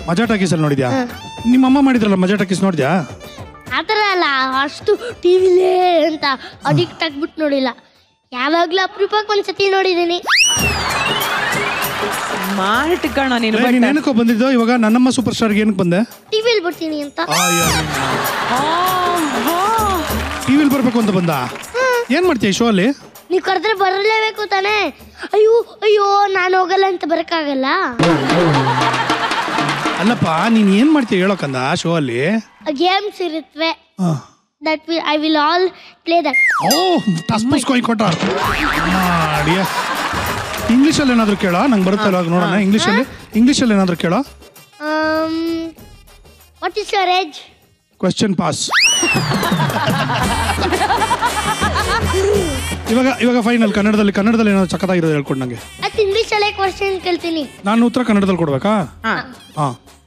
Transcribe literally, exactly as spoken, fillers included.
ಮಜಾ ಟಾಕೀಸ್ ಅಲ್ಲಿ ನೋಡಿದ್ಯಾ? ನಿಮ್ಮ ಅಮ್ಮ ಮಾಡಿದ್ರಲ್ಲ ಮಜಾ ಟಾಕೀಸ್ ನೋಡಿದ್ಯಾ? ಆತರ ಅಲ್ಲ, ಅಷ್ಟು ಟಿವಿಲೇ ಅಂತ ಅಡಿಕ್ಟ್ ಆಗ್ಬಿಟ್ಟು ನೋಡಿಲ್ಲ. ಯಾವಾಗ್ಲೂ ಅಪರೂಪಕ್ಕೆ ಒಂದ್ಸತಿ ನೋಡಿದೀನಿ. ಮಾರ್ಟ್ ಕಣ ನೀನು. ನೀನ್ ಏನಕ್ಕೋ ಬಂದಿದ್ದು ಇವಾಗ ನನ್ನಮ್ಮ ಸೂಪರ್ ಸ್ಟಾರ್ಗೆ ಏನಕ್ಕೆ ಬಂದೆ? ಟಿವಿಲಿ ಬರ್ತೀನಿ ಅಂತ. ಟಿವಿಲಿ ಬರ್ಬೇಕು ಅಂತ ಬಂದ? ಏನ್ ಮಾಡ್ತೀಯ ಶೋ ಅಲ್ಲಿ? ನೀವು ಕರೆದ್ರೆ ಬರಲೇಬೇಕು ತಾನೇ. ಅಯ್ಯೋ ಅಯ್ಯೋ ನಾನು ಹೋಗಲ್ಲ ಅಂತ ಬರಕ್ಕಾಗಲ್ಲ. ಅಲ್ಲಪ್ಪ ನೀನ್ ಏನ್ ಮಾಡ್ತೀಯ ಹೇಳೋಕಂದ ಶೋ ಅಲ್ಲಿ? ಗೇಮ್ಸ್ ಇರುತ್ತವೆ. That will I will all play that. Oh, ಟಸ್ ಪುಸ್ ಕೊಯ್ ಕೊಟ್ಟ. ಮಾಡಿಯಾ. ಇಂಗ್ಲಿಷ್ ಅಲ್ಲಿ ಏನಾದರೂ ಕೇಳೋ? ನಂಗೆ ಬರುತ್ತಲ್ಲ ನೋಡೋಣ. ಇಂಗ್ಲಿಷ್ ಅಲ್ಲಿ ಇಂಗ್ಲಿಷ್ ಅಲ್ಲಿ ಏನಾದರೂ ಕೇಳೋ? Um, what is your age? Question pass. ಇವಾಗ ಇವಾಗ ಫೈನಲ್ ಕನ್ನಡದಲ್ಲಿ ಕನ್ನಡದಲ್ಲಿ ಏನಾದ್ರು ಸಖತ್ತಾಗಿರೋದು ಹೇಳ್ಕೊಡು ನಂಗೆ. ಅದು ಇಂಗ್ಲಿಷ್ ಅಲ್ಲೇ ಕ್ವೆಶ್ಚನ್ ಕೇಳ್ತೀನಿ. ನಾನು ಉತ್ತರ ಕನ್ನಡದಲ್ಲಿ ಕೊಡ್ಬೇಕಾ? ಹಾ.